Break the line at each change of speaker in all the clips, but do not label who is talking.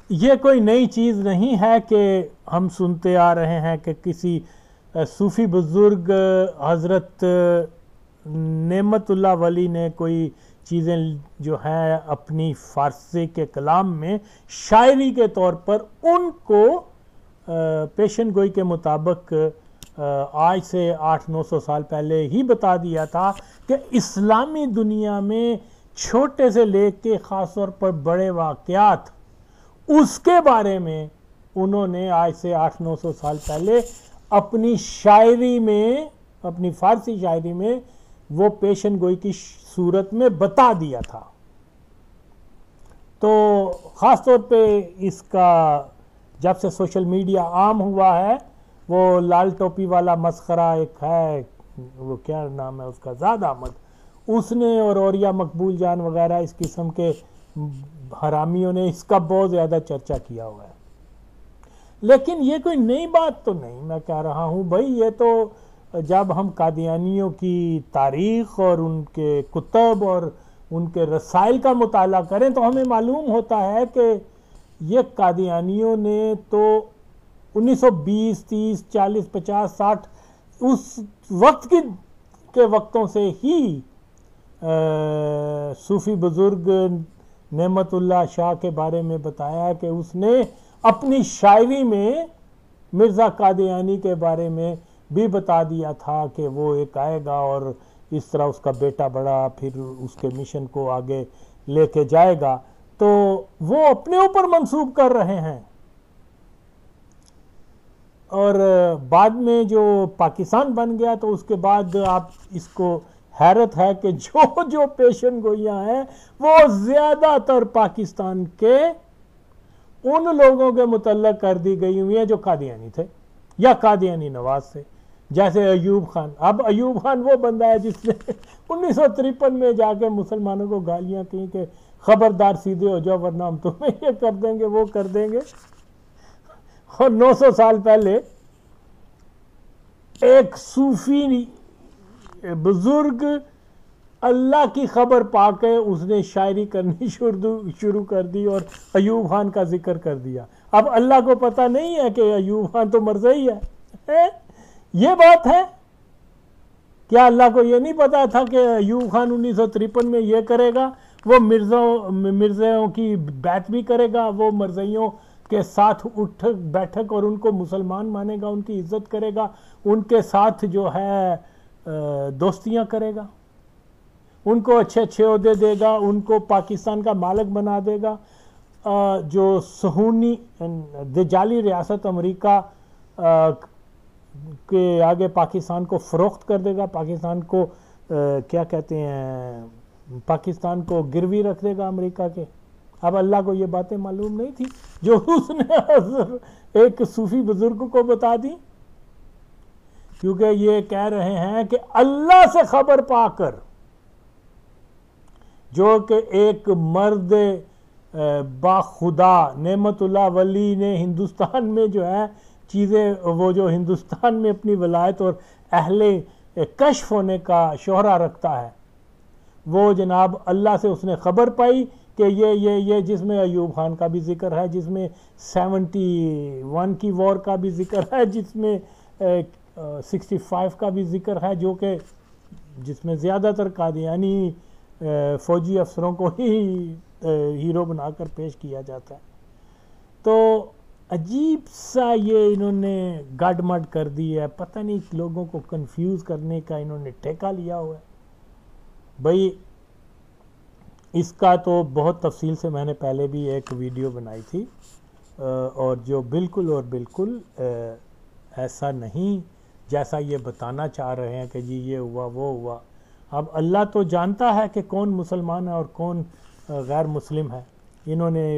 یہ کوئی نئی چیز نہیں ہے کہ ہم سنتے آ رہے ہیں کہ کسی صوفی بزرگ حضرت نعمت اللہ ولی نے کوئی چیزیں جو ہیں اپنی فارسی کے کلام میں شاعری کے طور پر ان کو پیشن گوئی کے مطابق آج سے 800-900 سال پہلے ہی بتا دیا تھا کہ اسلامی دنیا میں چھوٹے سے لے کے خاص طور پر بڑے واقعات اس کے بارے میں انہوں نے آج سے 800-900 سال پہلے اپنی شاعری میں، اپنی فارسی شاعری میں وہ پیشن گوئی کی صورت میں بتا دیا تھا۔ تو خاص طور پہ اس کا جب سے سوشل میڈیا عام ہوا ہے، وہ لال ٹوپی والا مسخرہ ایک ہے، وہ کیا نام ہے اس کا، زاد احمد، اس نے اور اوریا مقبول جان وغیرہ اس قسم کے حرامیوں نے اس کا بہت زیادہ چرچا کیا ہوا ہے۔ لیکن یہ کوئی نئی بات تو نہیں، میں کہہ رہا ہوں بھائی، یہ تو جب ہم قادیانیوں کی تاریخ اور ان کے کتب اور ان کے رسائل کا مطالعہ کریں تو ہمیں معلوم ہوتا ہے کہ یہ قادیانیوں نے تو 1920 30 40 50 60 اس وقت کے وقتوں سے ہی صوفی بزرگ نعمت اللہ شاہ کے بارے میں بتایا کہ اس نے اپنی شاعری میں مرزا قادیانی کے بارے میں بھی بتا دیا تھا کہ وہ ایک آئے گا اور اس طرح اس کا بیٹا بڑا پھر اس کے مشن کو آگے لے کے جائے گا، تو وہ اپنے اوپر منسوب کر رہے ہیں۔ اور بعد میں جو پاکستان بن گیا تو اس کے بعد آپ اس کو حیرت ہے کہ جو پیشن گوئیاں ہیں وہ زیادہ تر پاکستان کے ان لوگوں کے متعلق کر دی گئی ہوئی ہیں جو قادیانی تھے یا قادیانی نواز تھے، جیسے ایوب خان۔ اب ایوب خان وہ بندہ ہے جس نے 1953 میں جا کے مسلمانوں کو گالیاں کی کہ خبردار سیدھے ہو جاؤ ورنہ ہم تمہیں یہ کر دیں گے وہ کر دیں گے، اور 900 سال پہلے ایک صوفی بزرگ اللہ کی خبر پا کے اس نے شاعری کرنی شروع کر دی اور ایوب خان کا ذکر کر دیا۔ اب اللہ کو پتہ نہیں ہے کہ ایوب خان تو مرضی ہے، یہ بات ہے۔ کیا اللہ کو یہ نہیں پتا تھا کہ ایوب خان 1953 میں یہ کرے گا، وہ مرزوں کی بیعت بھی کرے گا، وہ مرزیوں کے ساتھ اٹھ بیٹھک اور ان کو مسلمان مانے گا، ان کی عزت کرے گا، ان کے ساتھ جو ہے دوستیاں کرے گا، ان کو اچھے اچھے عہدے دے گا، ان کو پاکستان کا مالک بنا دے گا، جو صہیونی دجالی ریاست امریکہ کے آگے پاکستان کو فروخت کر دے گا، پاکستان کو کیا کہتے ہیں، پاکستان کو گروی رکھ دے گا امریکہ کے۔ اب اللہ کو یہ باتیں معلوم نہیں تھی جو اس نے ایک صوفی بزرگ کو بتا دی، کیونکہ یہ کہہ رہے ہیں کہ اللہ سے خبر پا کر، جو کہ ایک مرد با خدا نعمت اللہ ولی نے ہندوستان میں جو ہے چیزیں، وہ جو ہندوستان میں اپنی ولایت اور اہل کشف ہونے کا شہرہ رکھتا ہے، وہ جناب اللہ سے اس نے خبر پائی کہ یہ جس میں ایوب خان کا بھی ذکر ہے، جس میں 71 کی وار کا بھی ذکر ہے، جس میں 65 کا بھی ذکر ہے، جو کہ جس میں زیادہ تر قادیانی فوجی افسروں کو ہی ہیرو بنا کر پیش کیا جاتا ہے۔ تو عجیب سا یہ انہوں نے گڈ مڈ کر دی ہے، پتہ نہیں لوگوں کو کنفیوز کرنے کا انہوں نے ٹھیکہ لیا ہوا ہے۔ بھائی اس کا تو بہت تفصیل سے میں نے پہلے بھی ایک ویڈیو بنائی تھی، اور جو بالکل اور بالکل ایسا نہیں جیسا یہ بتانا چاہ رہے ہیں کہ جی یہ ہوا وہ ہوا۔ اب اللہ تو جانتا ہے کہ کون مسلمان ہے اور کون غیر مسلم ہے۔ انہوں نے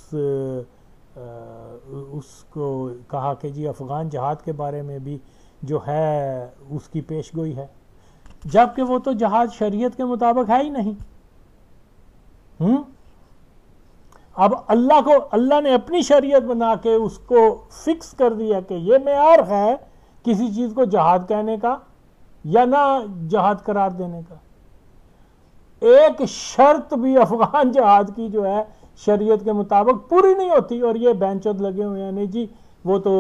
اس کو کہا کہ جی افغان جہاد کے بارے میں بھی جو ہے اس کی پیش گوئی ہے، جبکہ وہ تو جہاد شریعت کے مطابق ہے ہی نہیں۔ اب اللہ نے اپنی شریعت بنا کے اس کو فکس کر دیا کہ یہ معیار ہے کسی چیز کو جہاد کہنے کا یا نہ جہاد قرار دینے کا۔ ایک شرط بھی افغان جہاد کی جو ہے شریعت کے مطابق پوری نہیں ہوتی، اور یہ بینچود لگے ہوئے ہیں نہیں جی وہ تو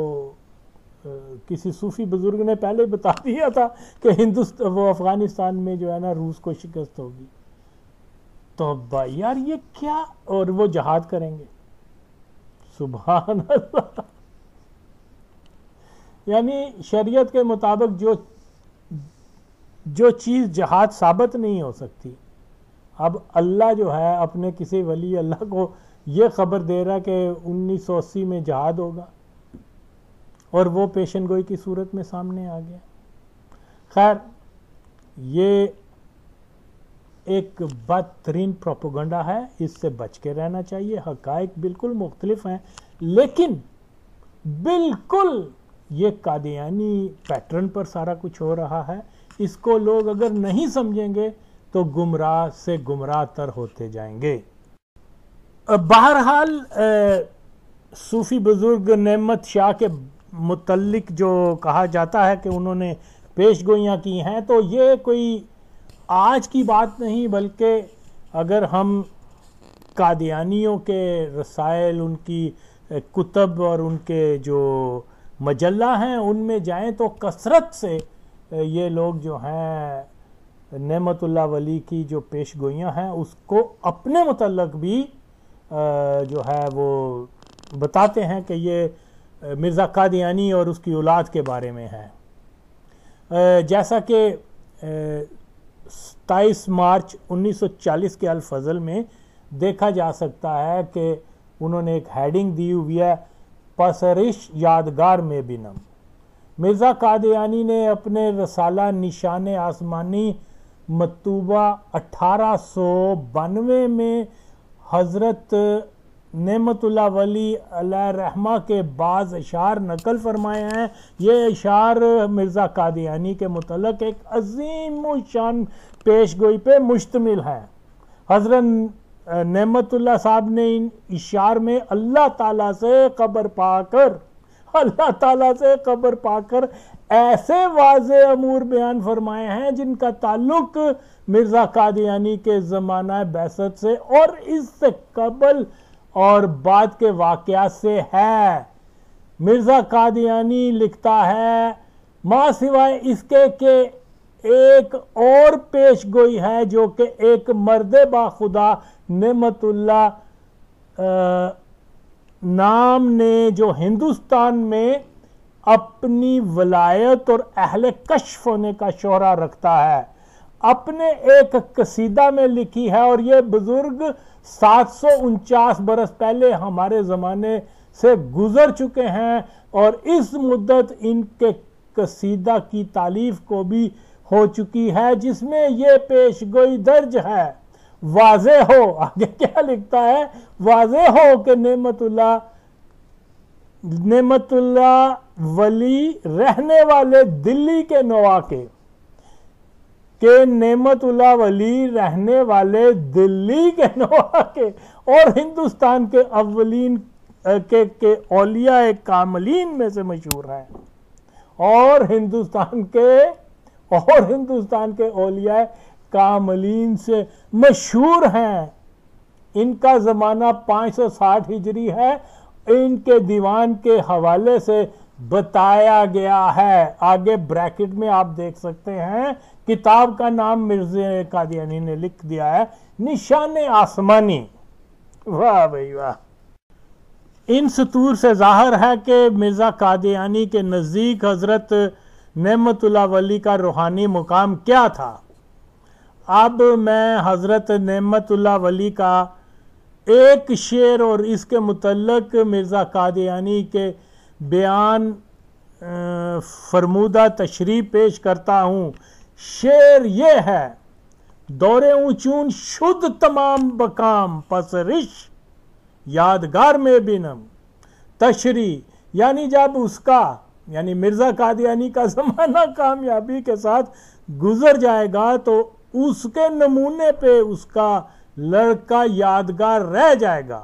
کسی صوفی بزرگ نے پہلے بتا دیا تھا کہ وہ افغانستان میں جو ہے نا روس کو شکست ہوگی. تو بھائی یار یہ کیا، اور وہ جہاد کریں گے. سبحان اللہ. یعنی شریعت کے مطابق جو چیز جہاد ثابت نہیں ہو سکتی، اب اللہ جو ہے اپنے کسی ولی اللہ کو یہ خبر دے رہا کہ 1980 میں جہاد ہوگا، اور وہ پیشن گوئی کی صورت میں سامنے آ گیا. خیر یہ ایک بدترین پروپیگنڈا ہے، اس سے بچ کے رہنا چاہیے. حقائق بالکل مختلف ہیں، لیکن بالکل یہ قادیانی پیٹرن پر سارا کچھ ہو رہا ہے. اس کو لوگ اگر نہیں سمجھیں گے تو گمراہ سے گمراہ تر ہوتے جائیں گے. بہرحال صوفی بزرگ نعمت شاہ کے متعلق جو کہا جاتا ہے کہ انہوں نے پیش گوئیاں کی ہیں، تو یہ کوئی آج کی بات نہیں، بلکہ اگر ہم قادیانیوں کے رسائل، ان کی کتب اور ان کے جو مجلہ ہیں ان میں جائیں تو کثرت سے یہ لوگ جو ہیں نعمت اللہ ولی کی جو پیش گوئیاں ہیں اس کو اپنے متعلق بھی جو ہے وہ بتاتے ہیں کہ یہ مرزا قادیانی اور اس کی اولاد کے بارے میں ہے. جیسا کہ 27 مارچ 1940 کے الفضل میں دیکھا جا سکتا ہے کہ انہوں نے ایک ہیڈنگ دی ہوئی ہے، پسرش یادگار میں بنم. مرزا قادیانی نے اپنے رسالہ نشان آسمانی مکتوبہ 1892 میں حضرت نعمت اللہ ولی علیہ رحمہ کے بعض اشعار نقل فرمائے ہیں. یہ اشعار مرزا قادیانی کے متعلق ایک عظیم الشان پیش گوئی پہ مشتمل ہے. حضرت نعمت اللہ صاحب نے ان اشعار میں اللہ تعالیٰ سے خبر پا کر ایسے واضح امور بیان فرمائے ہیں جن کا تعلق مرزا قادیانی کے زمانہ بعثت سے اور اس سے قبل اور بعد کے واقعات سے ہے. مرزا قادیانی لکھتا ہے، ماں سوائے اس کے کہ ایک اور پیش گوئی ہے جو کہ ایک مرد با خدا نعمت اللہ نام نے جو ہندوستان میں اپنی ولایت اور اہل کشف ہونے کا شہرہ رکھتا ہے، اپنے ایک قصیدہ میں لکھی ہے. اور یہ بزرگ 749 برس پہلے ہمارے زمانے سے گزر چکے ہیں، اور اس مدت ان کے قصیدہ کی تالیف کو بھی ہو چکی ہے جس میں یہ پیش گوئی درج ہے. واضح ہو، آگے کیا لکھتا ہے، واضح ہو کہ نعمت اللہ ولی رہنے والے دلی کے نواقے، کہ نعمت اللہ ولی رہنے والے دلی کے نواقے اور ہندوستان کے اولین کے اولیاء کاملین میں سے مشہور ہیں، اور ہندوستان کے اولیاء کاملین سے مشہور ہیں. ان کا زمانہ 560 ہجری ہے. ان کے دیوان کے حوالے سے بتایا گیا ہے، آگے بریکٹ میں آپ دیکھ سکتے ہیں، کتاب کا نام مرزا قادیانی نے لکھ دیا ہے، نشان آسمانی. واہ بھائی واہ. ان سطور سے ظاہر ہے کہ مرزا قادیانی کے نزدیک حضرت نعمت اللہ ولی کا روحانی مقام کیا تھا. اب میں حضرت نعمت اللہ ولی کا ایک شعر اور اس کے متعلق مرزا قادیانی کے بیان فرمودہ تشریح پیش کرتا ہوں. شعر یہ ہے، دور اونچون شد تمام بکام، پس رش یادگار میں بنم. تشریح یعنی جب اس کا یعنی مرزا قادیانی کا زمانہ کامیابی کے ساتھ گزر جائے گا تو اس کے نمونے پہ اس کا لڑکا یادگار رہ جائے گا.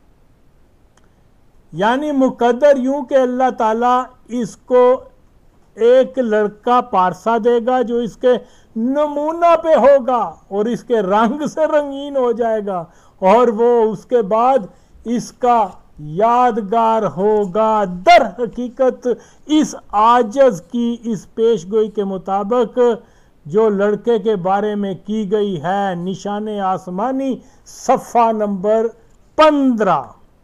یعنی مقدر یوں کہ اللہ تعالیٰ اس کو ایک لڑکا پارسا دے گا جو اس کے نمونہ پہ ہوگا اور اس کے رنگ سے رنگین ہو جائے گا اور وہ اس کے بعد اس کا یادگار ہوگا۔ در حقیقت اس عاجز کی اس پیش گوئی کے مطابق جو لڑکے کے بارے میں کی گئی ہے، نشان آسمانی صفحہ نمبر 15۔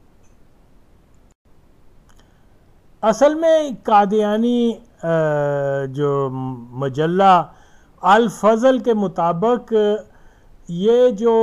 اصل میں قادیانی جو مجلہ الفضل کے مطابق یہ جو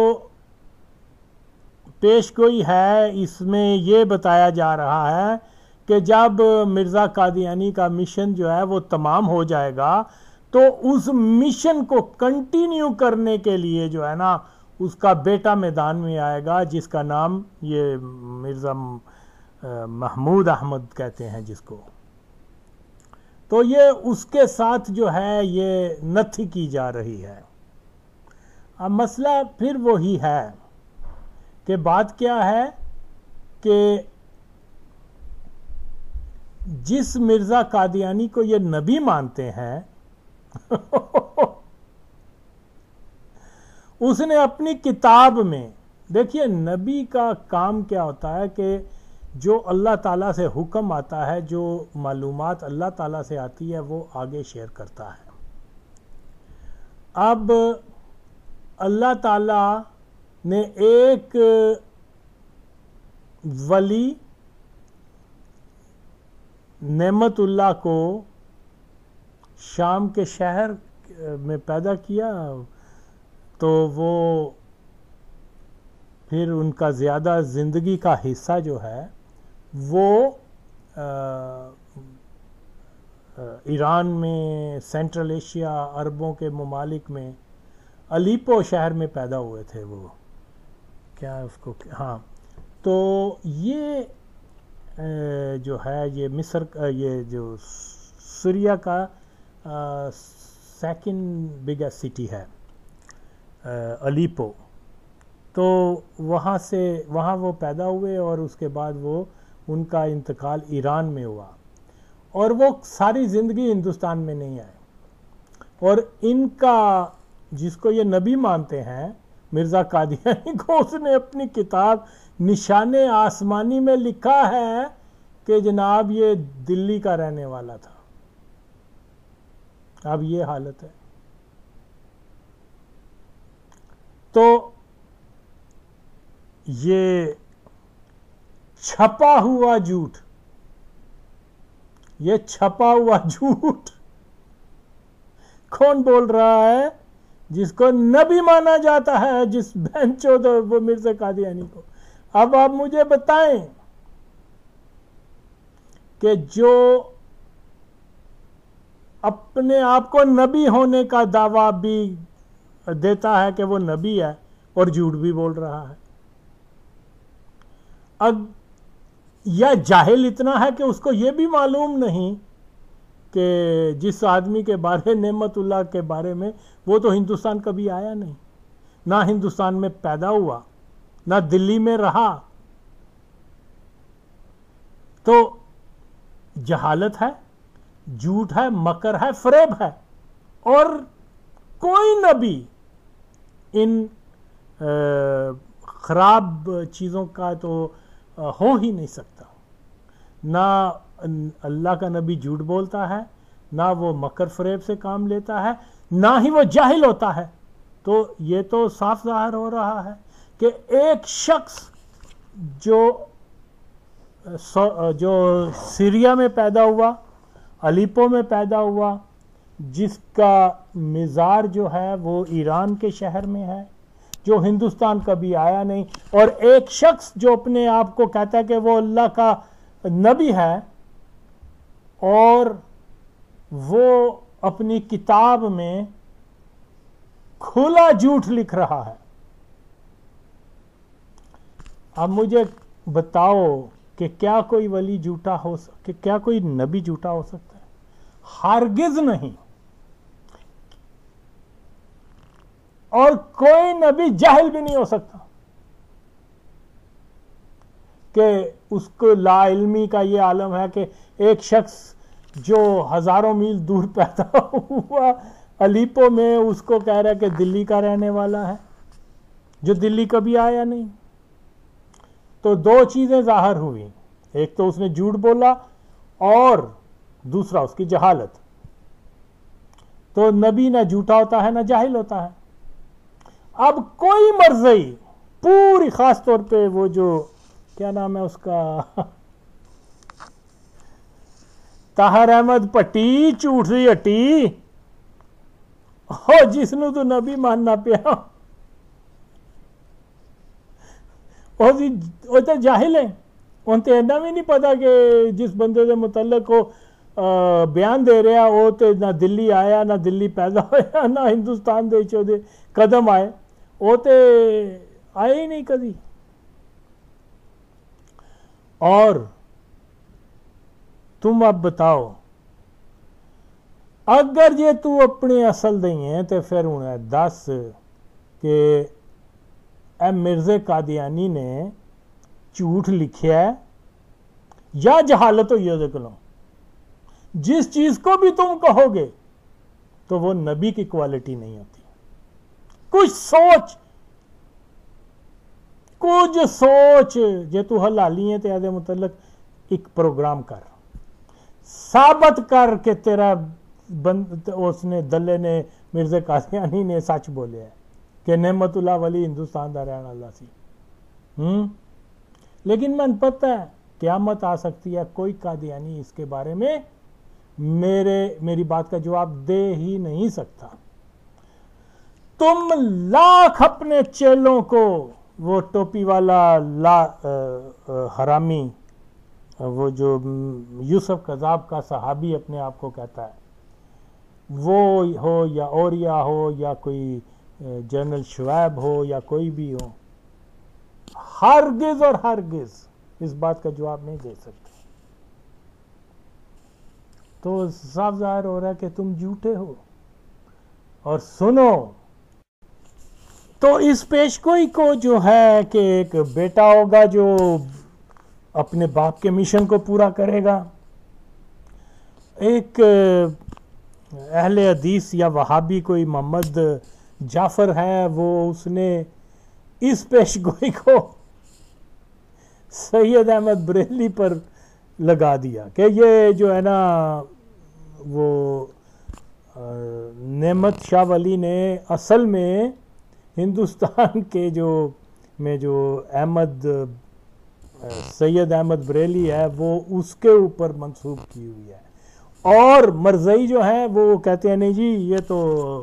پیش گوئی ہے، اس میں یہ بتایا جا رہا ہے کہ جب مرزا قادیانی کا مشن جو ہے وہ تمام ہو جائے گا تو اس مشن کو کنٹینیو کرنے کے لیے جو ہے نا اس کا بیٹا میدان میں آئے گا، جس کا نام یہ مرزا محمود احمد کہتے ہیں جس کو۔ تو یہ اس کے ساتھ جو ہے یہ نتھی کی جا رہی ہے۔ اب مسئلہ پھر وہی ہے کہ بات کیا ہے کہ جس مرزا قادیانی کو یہ نبی مانتے ہیں اس نے اپنی کتاب میں، دیکھیے نبی کا کام کیا ہوتا ہے کہ جو اللہ تعالیٰ سے حکم آتا ہے، جو معلومات اللہ تعالیٰ سے آتی ہے وہ آگے شیئر کرتا ہے۔ اب اللہ تعالیٰ نے ایک ولی نعمت اللہ کو شام کے شہر میں پیدا کیا، تو وہ پھر ان کا زیادہ زندگی کا حصہ جو ہے وہ ایران میں، سینٹرل ایشیا، عربوں کے ممالک میں الیپو شہر میں پیدا ہوئے تھے۔ وہ کیا اس کو، ہاں، تو یہ جو ہے یہ مصر، یہ جو سوریا کا سیکنڈ بگیسٹ سٹی ہے الیپو، تو وہاں وہ پیدا ہوئے اور اس کے بعد ان کا انتقال ایران میں ہوا، اور وہ ساری زندگی ہندوستان میں نہیں آئے۔ اور ان کا جس کو یہ نبی مانتے ہیں مرزا قادیانی کو، اس نے اپنی کتاب نشان آسمانی میں لکھا ہے کہ جناب یہ دلی کا رہنے والا تھا۔ اب یہ حالت ہے۔ تو یہ چھپا ہوا جھوٹ، یہ چھپا ہوا جھوٹ کون بول رہا ہے؟ جس کو نبی مانا جاتا ہے، جس بہنچود وہ مرزا قادیانی کو۔ اب آپ مجھے بتائیں کہ جو اپنے آپ کو نبی ہونے کا دعویٰ بھی دیتا ہے کہ وہ نبی ہے اور جھوٹ بھی بول رہا ہے، اب یا جاہل اتنا ہے کہ اس کو یہ بھی معلوم نہیں کہ جس آدمی کے بارے، نعمت اللہ کے بارے میں، وہ تو ہندوستان کبھی آیا نہیں، نہ ہندوستان میں پیدا ہوا، نہ دلی میں رہا۔ تو جہالت ہے، جھوٹ ہے، مکر ہے، فریب ہے، اور کوئی نبی ان خراب چیزوں کا تو ہو ہی نہیں سکتا۔ نہ اللہ کا نبی جھوٹ بولتا ہے، نہ وہ مکر فریب سے کام لیتا ہے، نہ ہی وہ جاہل ہوتا ہے۔ تو یہ تو صاف ظاہر ہو رہا ہے کہ ایک شخص جو سیریا میں پیدا ہوا، الیپو میں پیدا ہوا، جس کا مزار جو ہے وہ ایران کے شہر میں ہے، جو ہندوستان کبھی آیا نہیں، اور ایک شخص جو اپنے آپ کو کہتا ہے کہ وہ اللہ کا نبی ہے، اور وہ اپنی کتاب میں کھلا جھوٹ لکھ رہا ہے۔ اب مجھے بتاؤ کہ کیا کوئی ولی جھوٹا ہو کہ کیا کوئی نبی جھوٹا ہو سکتا ہے؟ ہرگز نہیں۔ اور کوئی نبی جاہل بھی نہیں ہو سکتا کہ اس کو لا علمی کا یہ عالم ہے کہ ایک شخص جو ہزاروں میل دور پیدا ہوا الیپو میں، اس کو کہہ رہا ہے کہ دلی کا رہنے والا ہے، جو دلی کبھی آیا نہیں۔ تو دو چیزیں ظاہر ہوئی، ایک تو اس نے جھوٹ بولا اور دوسرا اس کی جہالت. تو نبی نہ جھوٹا ہوتا ہے نہ جاہل ہوتا ہے. اب کوئی مرضی پوری، خاص طور پہ وہ جو کیا نام ہے اس کا، طاہر احمد پٹی، جھوٹ سی ہٹی ہو، جس نو تو نبی ماننا پیا وہ تو جاہل ہیں. ان تے اینا بھی نہیں پتا کہ جس بندے دے متعلق وہ بیان دے رہا وہ تو نہ دلی آیا، نہ دلی پیدا ہوا، نہ ہندوستان دے چودے قدم آئے، وہ تو آئے ہی نہیں کبھی. اور تم اب بتاؤ، اگر یہ تو اپنے اصل دیں ہیں تو پھر انہیں دس کہ اے مرزا قادیانی نے جھوٹ لکھیا ہے یا جہالت ہوئی ہے. کلوں جس چیز کو بھی تم کہو گے تو وہ نبی کی کوالٹی نہیں ہوتی. کچھ سوچ جے تو حلالی ہیں تو ایدے متعلق ایک پروگرام کر، ثابت کر کہ تیرا اس نے دلے نے، مرزا قادیانی نے سچ بولے ہے کہ نعمت اللہ ولی ہندوستان دا رہن والا سی. لیکن من پتہ ہے قیامت آ سکتی ہے، کوئی قادیانی اس کے بارے میں میری بات کا جواب دے ہی نہیں سکتا. تم لاکھ اپنے چیلوں کو، وہ ٹوپی والا حرامی، وہ جو یوسف قذاب کا صحابی اپنے آپ کو کہتا ہے، وہ ہو یا اوریا ہو یا کوئی جنرل شعیب ہو یا کوئی بھی ہو، ہرگز اور ہرگز اس بات کا جواب نہیں دے سکتے. تو صاف ظاہر ہو رہا ہے کہ تم جھوٹے ہو. اور سنو، تو اس پیشگوئی کو جو ہے کہ ایک بیٹا ہوگا جو اپنے باپ کے مشن کو پورا کرے گا، ایک اہل حدیث یا وہابی کوئی محمد جعفر ہے، وہ اس نے اس پیشگوئی کو سید احمد بریلوی پر لگا دیا کہ یہ جو ہے نا وہ نعمت شاہ ولی نے اصل میں ہندوستان کے جو سید احمد بریلوی ہے وہ اس کے اوپر منسوب کی ہوئی ہے. اور مرزائی جو ہیں وہ کہتے ہیں نہیں جی یہ تو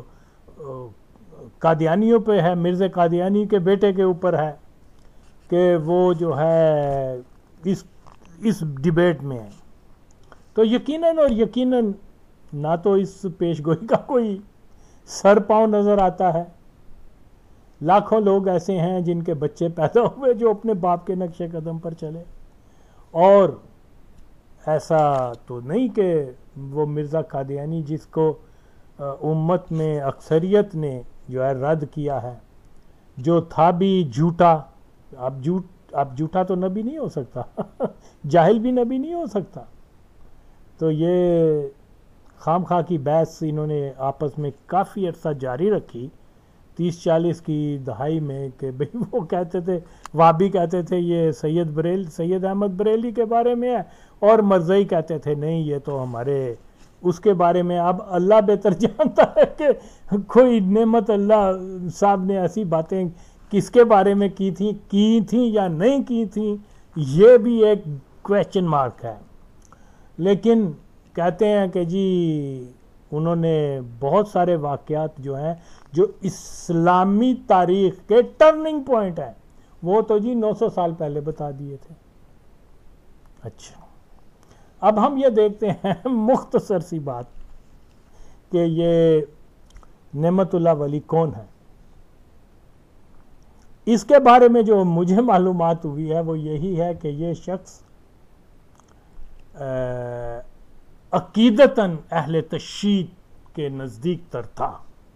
قادیانیوں پہ ہے، مرزا قادیانی کے بیٹے کے اوپر ہے کہ وہ جو ہے اس ڈیبیٹ میں ہے. تو یقیناً نہ تو اس پیشگوئی کا کوئی سر پاؤں نظر آتا ہے. لاکھوں لوگ ایسے ہیں جن کے بچے پیدا ہوئے جو اپنے باپ کے نقش قدم پر چلے، اور ایسا تو نہیں کہ وہ مرزا قادیانی جس کو امت میں اکثریت نے جو ہے رد کیا ہے، جو تھا بھی جھوٹا. اب جھوٹا تو نبی نہیں ہو سکتا جاہل بھی نبی نہیں ہو سکتا. تو یہ خام خواہ کی بحث انہوں نے آپس میں کافی عرصہ جاری رکھی 30-40 کی دہائی میں کہ بھئی وہ کہتے تھے، وہابی کہتے تھے یہ سید احمد بریلوی کے بارے میں ہے، اور مرزائی کہتے تھے نہیں یہ تو ہمارے اس کے بارے میں. اب اللہ بہتر جانتا ہے کہ کوئی نعمت اللہ صاحب نے ایسی باتیں کس کے بارے میں کی تھیں یا نہیں کی تھیں، یہ بھی ایک کویسچن مارک ہے. لیکن کہتے ہیں کہ جی انہوں نے بہت سارے واقعات جو ہیں جو اسلامی تاریخ کے ٹرننگ پوائنٹ ہیں وہ تو جی 900 سال پہلے بتا دیے تھے. اچھا، اب ہم یہ دیکھتے ہیں مختصر سی بات کہ یہ نعمت اللہ ولی کون ہے. اس کے بارے میں جو مجھے معلومات ہوئی ہے وہ یہی ہے کہ یہ شخص عقیدتاً اہل تشیع کے نزدیک تر تھا،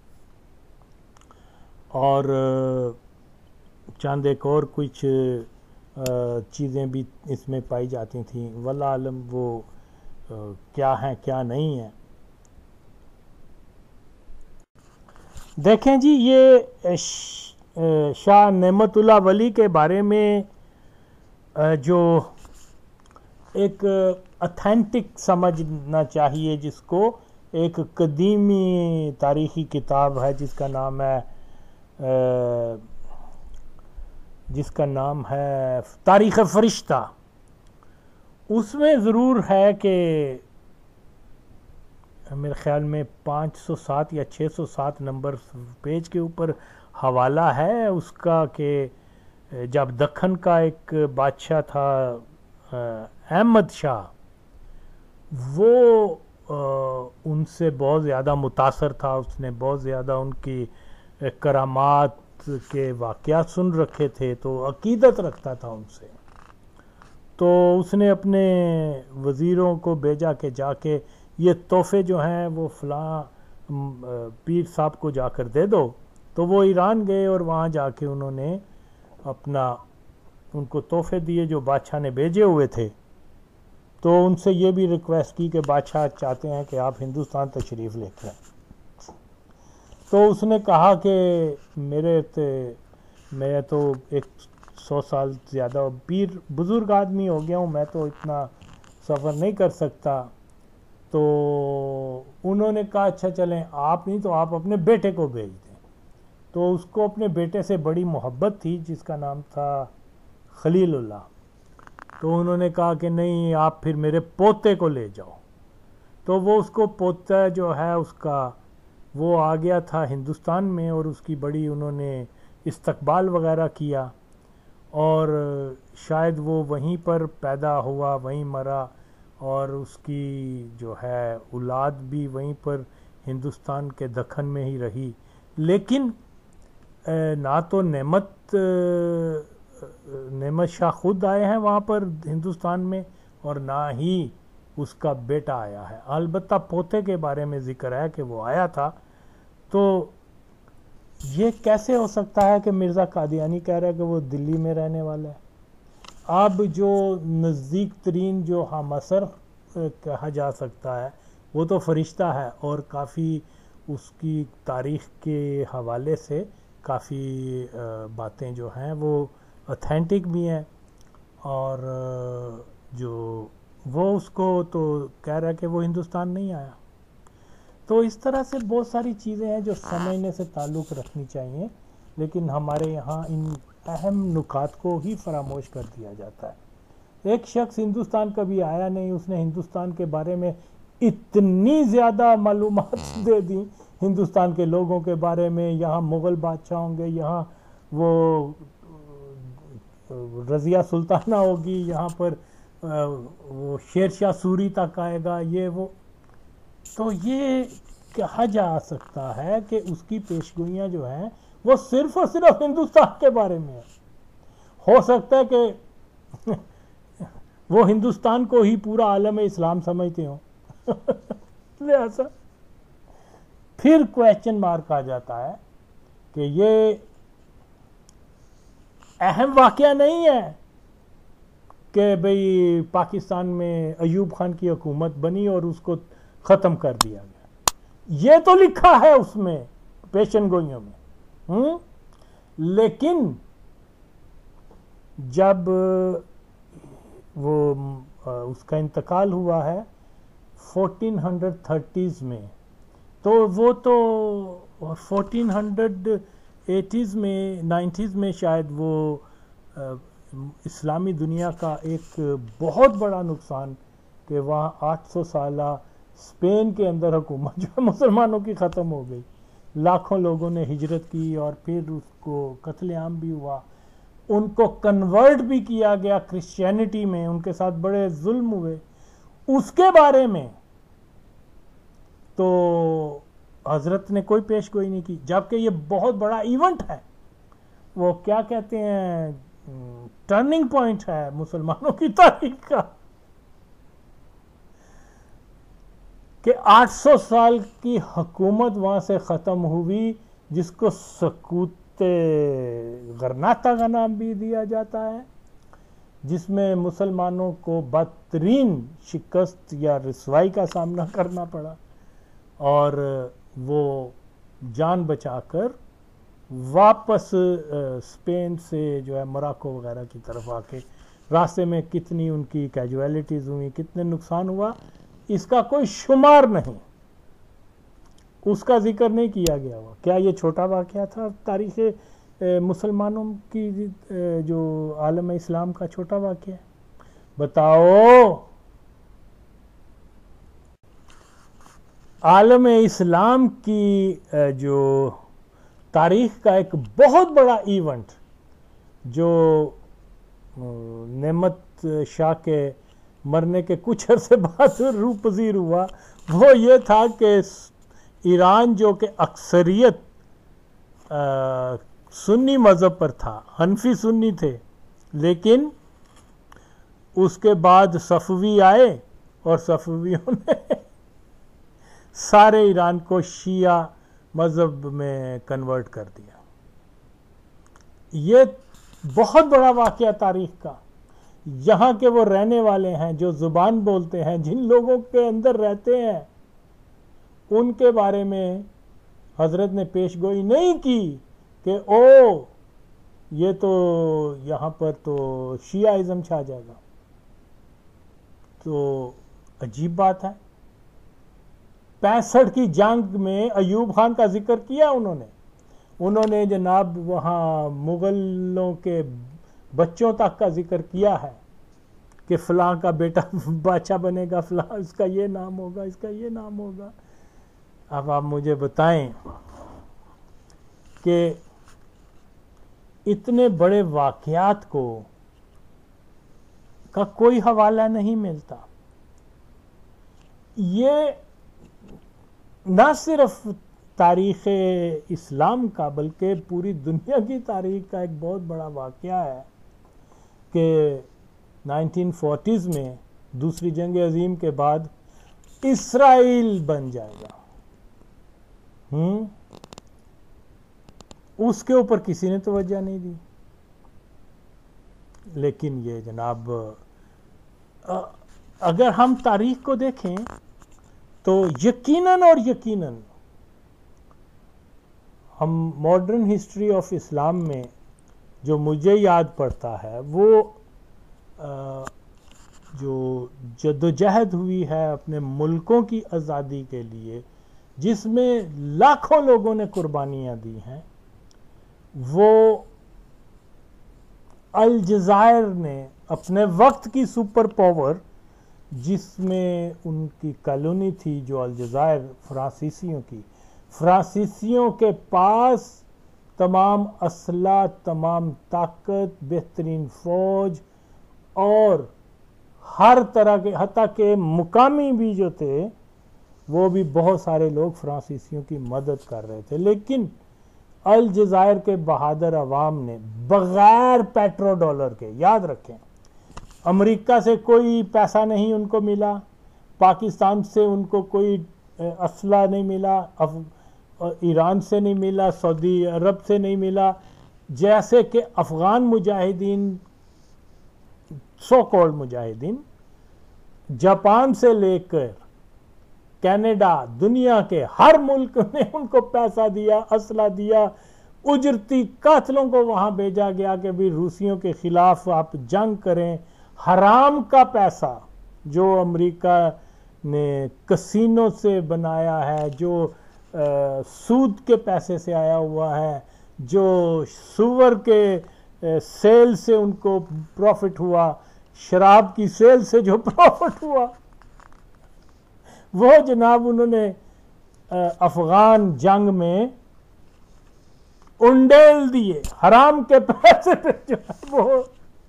اور چند ایک اور کچھ چیزیں بھی اس میں پائی جاتی تھیں، واللہ عالم وہ کیا ہیں کیا نہیں ہیں. دیکھیں جی یہ شاہ نعمت اللہ ولی کے بارے میں جو ایک اتھینٹک سمجھنا چاہیے، جس کو ایک قدیمی تاریخی کتاب ہے جس کا نام ہے تاریخ فرشتہ. اس میں ضرور ہے کہ میرے خیال میں 507 یا 607 نمبر پیج کے اوپر حوالہ ہے اس کا، کہ جب دکن کا ایک بادشاہ تھا احمد شاہ، وہ ان سے بہت زیادہ متاثر تھا. اس نے بہت زیادہ ان کی کرامات کے واقعات سن رکھے تھے، تو عقیدت رکھتا تھا ان سے. تو اس نے اپنے وزیروں کو بھیجا کہ جا کے یہ تحفے جو ہیں وہ فلاں پیر صاحب کو جا کر دے دو. تو وہ ایران گئے اور وہاں جا کے انہوں نے ان کو تحفے دیے جو بادشاہ نے بھیجے ہوئے تھے. تو ان سے یہ بھی ریکویسٹ کی کہ بادشاہ چاہتے ہیں کہ آپ ہندوستان تشریف لے کے آئیں. تو اس نے کہا کہ میں تو 100 سال زیادہ پیر بزرگ آدمی ہو گیا ہوں، میں تو اتنا سفر نہیں کر سکتا. تو انہوں نے کہا اچھا چلیں، آپ نہیں تو آپ اپنے بیٹے کو بھیج دیں. تو اس کو اپنے بیٹے سے بڑی محبت تھی جس کا نام تھا خلیل اللہ. تو انہوں نے کہا کہ نہیں، آپ پھر میرے پوتے کو لے جاؤ. تو وہ اس کو پوتا جو ہے اس کا وہ آ گیا تھا ہندوستان میں، اور اس کی بڑی انہوں نے استقبال وغیرہ کیا، اور شاید وہ وہیں پر پیدا ہوا، وہیں مرا، اور اس کی جو ہے اولاد بھی وہیں پر ہندوستان کے دکن میں ہی رہی. لیکن نہ تو نعمت شاہ خود آئے ہیں وہاں پر ہندوستان میں، اور نہ ہی اس کا بیٹا آیا ہے. البتہ پوتے کے بارے میں ذکر ہے کہ وہ آیا تھا. تو یہ کیسے ہو سکتا ہے کہ مرزا قادیانی کہہ رہا ہے کہ وہ دلی میں رہنے والا ہے؟ اب جو نزدیک ترین جو ہم اثر کہا جا سکتا ہے وہ تو فرشتہ ہے، اور کافی اس کی تاریخ کے حوالے سے کافی باتیں جو ہیں وہ اتھینٹک بھی ہیں. اور جو وہ اس کو تو کہہ رہا ہے کہ وہ ہندوستان نہیں آیا. تو اس طرح سے بہت ساری چیزیں ہیں جو سمجھنے سے تعلق رکھنی چاہیے، لیکن ہمارے یہاں ان اہم نکات کو ہی فراموش کر دیا جاتا ہے. ایک شخص ہندوستان کبھی آیا نہیں، اس نے ہندوستان کے بارے میں اتنی زیادہ معلومات دے دی ہندوستان کے لوگوں کے بارے میں. یہاں مغل بادشاہ ہوں گے، یہاں وہ رضیہ سلطانہ ہوگی، یہاں پر وہ شیر شاہ سوری تک آئے گا، یہ وہ. تو یہ کہا جا سکتا ہے کہ اس کی پیشگوئیاں جو ہیں وہ صرف اور صرف ہندوستان کے بارے میں ہیں. ہو سکتا ہے کہ وہ ہندوستان کو ہی پورا عالم اسلام سمجھتے ہوں. لہذا پھر کویسچن مارک آ جاتا ہے کہ یہ اہم واقعہ نہیں ہے کہ بھئی پاکستان میں ایوب خان کی حکومت بنی اور اس کو ختم کر دیا گیا. یہ تو لکھا ہے اس میں پیشن گوئیوں میں. لیکن جب وہ اس کا انتقال ہوا ہے 1430s میں، تو وہ تو 1480s میں 90s میں شاید وہ اسلامی دنیا کا ایک بہت بڑا نقصان کہ وہاں 800 سالہ اسپین کے اندر حکومت جو مسلمانوں کی ختم ہو گئی. لاکھوں لوگوں نے ہجرت کی اور پھر اس کو قتل عام بھی ہوا. ان کو کنورٹ بھی کیا گیا کرسچینٹی میں، ان کے ساتھ بڑے ظلم ہوئے. اس کے بارے میں تو حضرت نے کوئی پیش گوئی نہیں کی، جبکہ یہ بہت بڑا ایونٹ ہے. وہ کیا کہتے ہیں، ٹرننگ پوائنٹ ہے مسلمانوں کی تاریخ کا، کہ 800 سال کی حکومت وہاں سے ختم ہوئی، جس کو سقوط غرناطہ کا نام بھی دیا جاتا ہے، جس میں مسلمانوں کو بدترین شکست یا رسوائی کا سامنا کرنا پڑا، اور وہ جان بچا کر واپس اسپین سے جو ہے موراکو وغیرہ کی طرف آ کے راستے میں کتنی ان کی کیجویلٹیز ہوئی، کتنے نقصان ہوا، اس کا کوئی شمار نہیں، اس کا ذکر نہیں کیا گیا ہوا۔ کیا یہ چھوٹا واقعہ تھا تاریخ مسلمانوں کی، جو عالم اسلام کا چھوٹا واقعہ ہے؟ بتاؤ، عالم اسلام کی جو تاریخ کا ایک بہت بڑا ایونٹ جو نعمت شاہ کے مرنے کے کچھ عرصے بعد روح پذیر ہوا، وہ یہ تھا کہ ایران جو کہ اکثریت سنی مذہب پر تھا، حنفی سنی تھے، لیکن اس کے بعد صفوی آئے اور صفویوں نے سارے ایران کو شیعہ مذہب میں کنورٹ کر دیا۔ یہ بہت بڑا واقعہ تاریخ کا۔ یہاں کے وہ رہنے والے ہیں، جو زبان بولتے ہیں، جن لوگوں کے اندر رہتے ہیں، ان کے بارے میں حضرت نے پیش گوئی نہیں کی کہ یہ تو یہاں پر تو شیعہ ازم چھا جائے گا۔ تو عجیب بات ہے، 65 کی جنگ میں ایوب خان کا ذکر کیا انہوں نے جناب وہاں مغلوں کے بچوں تک کا ذکر کیا ہے کہ فلاں کا بیٹا بادشاہ بنے گا، فلاں اس کا یہ نام ہوگا، اس کا یہ نام ہوگا۔ اب آپ مجھے بتائیں کہ اتنے بڑے واقعات کا کوئی حوالہ نہیں ملتا۔ یہ نہ صرف تاریخ اسلام کا بلکہ پوری دنیا کی تاریخ کا ایک بہت بڑا واقعہ ہے کہ 1940s میں دوسری جنگ عظیم کے بعد اسرائیل بن جائے گا۔ اس کے اوپر کسی نے توجہ نہیں دی، لیکن یہ جناب اگر ہم تاریخ کو دیکھیں تو یقیناً اور یقیناً ہم ماڈرن ہسٹری آف اسلام میں جو مجھے یاد پڑتا ہے وہ جو جدوجہد ہوئی ہے اپنے ملکوں کی آزادی کے لیے، جس میں لاکھوں لوگوں نے قربانیاں دی ہیں، وہ الجزائر نے اپنے وقت کی سپر پاور، جس میں ان کی کالونی تھی جو الجزائر فرانسیسیوں کی، فرانسیسیوں کے پاس تمام اسلحہ، تمام طاقت، بہترین فوج اور ہر طرح کے، حتیٰ کہ مقامی بھی جو تھے وہ بھی بہت سارے لوگ فرانسیسیوں کی مدد کر رہے تھے، لیکن الجزائر کے بہادر عوام نے بغیر پیٹرو ڈالر کے، یاد رکھیں امریکہ سے کوئی پیسہ نہیں ان کو ملا، پاکستان سے ان کو کوئی اسلحہ نہیں ملا، ایران سے نہیں ملا، سعودی عرب سے نہیں ملا، جیسے کہ افغان مجاہدین، سو کالڈ مجاہدین، جاپان سے لے کر کینیڈا، دنیا کے ہر ملک نے ان کو پیسہ دیا، اسلحہ دیا، اجرتی قاتلوں کو وہاں بھیجا گیا کہ بھی روسیوں کے خلاف آپ جنگ کریں۔ حرام کا پیسہ جو امریکہ نے کسینوں سے بنایا ہے، جو سود کے پیسے سے آیا ہوا ہے، جو سور کے سیل سے ان کو پروفٹ ہوا، شراب کی سیل سے جو پروفٹ ہوا، وہ جناب انہوں نے افغان جنگ میں انڈیل دیے، حرام کے پیسے پہ جو ہے وہ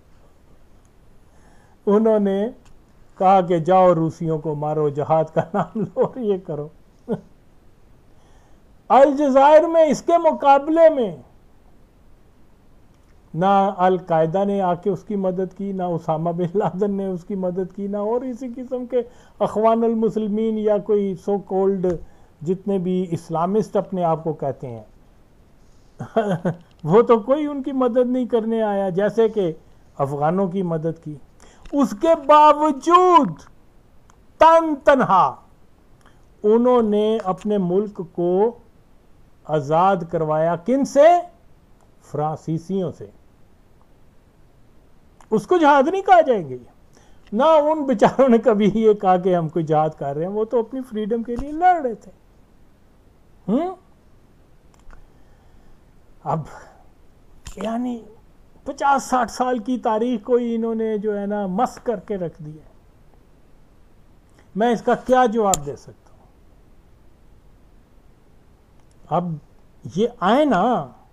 انہوں نے کہا کہ جاؤ روسیوں کو مارو، جہاد کا نام لو اور یہ کرو۔ الجزائر میں اس کے مقابلے میں نہ القاعدہ نے آ کے اس کی مدد کی، نہ اسامہ بن لادن نے اس کی مدد کی، نہ اور اسی قسم کے اخوان المسلمین یا کوئی سو کولڈ جتنے بھی اسلامسٹ اپنے آپ کو کہتے ہیں، وہ تو کوئی ان کی مدد نہیں کرنے آیا، جیسے کہ افغانوں کی مدد کی۔ اس کے باوجود تنہا انہوں نے اپنے ملک کو آزاد کروایا، کن سے؟ فرانسیسیوں سے۔ اس کو جہاد نہیں کہا جائیں گے. نہ ان بیچاروں نے کبھی یہ کہا کہ ہم کوئی جہاد کر رہے ہیں, وہ تو اپنی فریڈم کے لیے لڑ رہے تھے. اب یعنی 50-60 سال کی تاریخ کو انہوں نے جو ہے نا مس کر کے رکھ دیا. میں اس کا کیا جواب دے سکتا ہوں؟ اب یہ آئے نا,